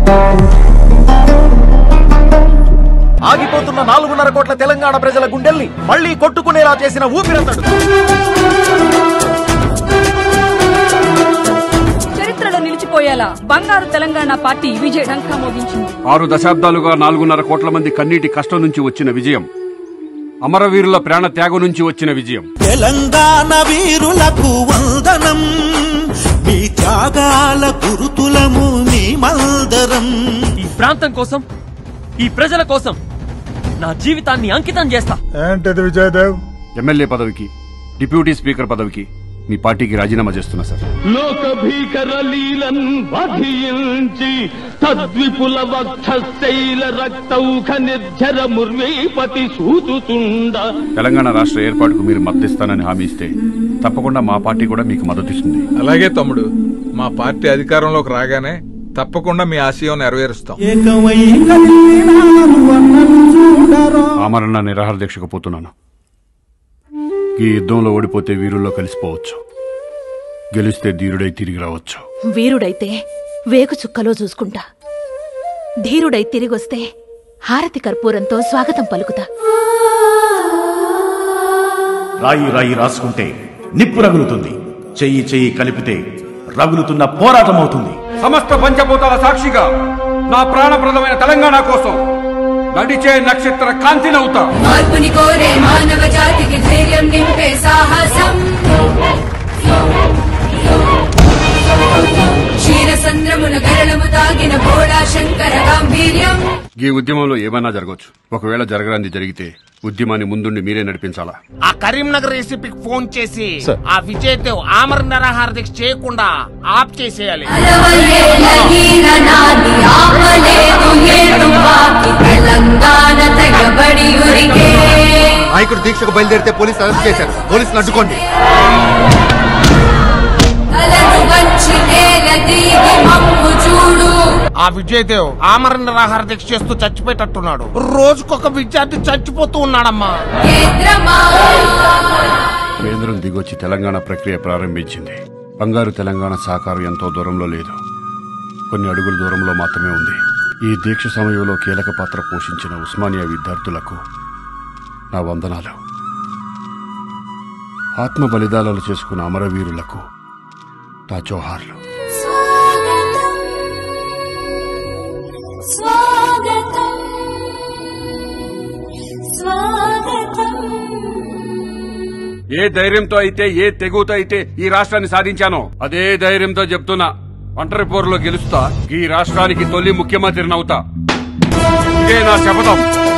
ఆగిపోతున్న 4.5 కోట్ల తెలంగాణ ప్రజల గుండెల్ని మళ్లీ కొట్టుకునేలా చేసిన ఊపిరంతడు. చరిత్రలో నిలిచిపోయేలా బంగారు తెలంగాణ పార్టీ విజయ ఢంకా మోగించింది. 6 దశాబ్దాలుగా 4.5 కోట్ల మంది కన్నీటి కష్టం నుంచి వచ్చిన విజయం, అమరవీరుల ప్రాణ త్యాగం నుంచి వచ్చిన విజయం. తెలంగాణ వీరులకు వందనం, మీ త్యాగాల గురుతులము మీ మందరం. ఈ ప్రాంతం కోసం, ఈ ప్రజల కోసం నా జీవితాన్ని అంకితం చేస్తా. ఏంటది విజయదేవ్? ఎమ్మెల్యే పదవికి, డిప్యూటీ స్పీకర్ పదవికి మీ పార్టీకి రాజీనామా చేస్తున్నా సార్. లోక భీకర లీలన్ వధించి తద్విపుల వక్షశైల రక్తౌఖ నిర్జర ముర్వీపతి సూతుతుండ. తెలంగాణ రాష్ట్ర ఏర్పాటుకు మీరు మద్దతిస్తానని హామీ ఇస్తే తప్పకుండా మా పార్టీ కూడా మీకు మద్దతిస్తుంది. అలాగే తమ్ముడు, మా పార్టీ అధికారంలోకి రాగానే తప్పకుండా మీ ఆశయం నెరవేరుస్తాం. ఆమరణ నిరాహార దీక్షకు పోతున్నాను. ఈ యుద్ధంలో ఓడిపోతే వీరుల్లో కలిసిపోవచ్చు, గెలిస్తే ధీరుడై తిరిగి రావచ్చు. వీరుడైతే వేగు చుక్కలో చూసుకుంటా, ధీరుడై తిరిగొస్తే హారతి కర్పూరంతో స్వాగతం పలుకుతా. రాయి రాయి రాసుకుంటే నిప్పు రగులుతుంది, చెయ్యి చెయ్యి కలిపితే రగులుతున్న పోరాటం అవుతుంది. సమస్త పంచభూతాల సాక్షిగా నా ప్రాణప్రదమైన తెలంగాణ కోసం నడిచే నక్షత్ర కాంతినవుతా. మార్పుని కోరే మానవ జాతికి ధైర్యం నింపే సాహసం, క్షీరసంద్రమున గరళము తాగిన బోడా శంకర గాంభీర్యం. ఈ ఉద్యమంలో ఏమైనా జరగవచ్చు. ఒకవేళ జరగరాంది జరిగితే ఉద్యమాన్ని ముందుండి మీరే నడిపించాలా? ఆ కరీంనగర్ ఏసీపీకి ఫోన్ చేసి ఆ విజయదేవ్ ఆమరణ నిరాహార దీక్ష చేయకుండా ఆప్ చేసేయాలి. నాయకుడు దీక్షకు బయలుదేరితే పోలీసులు అరెస్ట్ చేశారు. పోలీసులు అడ్డుకోండి. ఆ విజయదేవ్ ఆమరణ నిరాహార దీక్ష చేస్తూ చచ్చిపోయేటట్టున్నాడు. రోజుకొక విద్యార్థి చచ్చిపోతూ ఉన్నాడమ్మా. కేంద్రం దిగొచ్చి తెలంగాణ ప్రక్రియ ప్రారంభించింది. బంగారు తెలంగాణ సాకారం ఎంతో దూరంలో లేదు, కొన్ని అడుగుల దూరంలో మాత్రమే ఉంది. ఈ దీక్ష సమయంలో కీలక పాత్ర పోషించిన ఉస్మానియా విద్యార్థులకు నా వందనాలు. ఆత్మ బలిదానాలు చేసుకున్న అమరవీరులకు నా జోహార్లు. ఏ ధైర్యంతో అయితే, ఏ తెగుతో అయితే ఈ రాష్ట్రాన్ని సాధించానో అదే ధైర్యంతో చెప్తున్నా, ఒంటరి పోరులో గెలుస్తా, ఈ రాష్ట్రానికి తొలి ముఖ్యమంత్రినవుతా. ఇదే నా శపథం.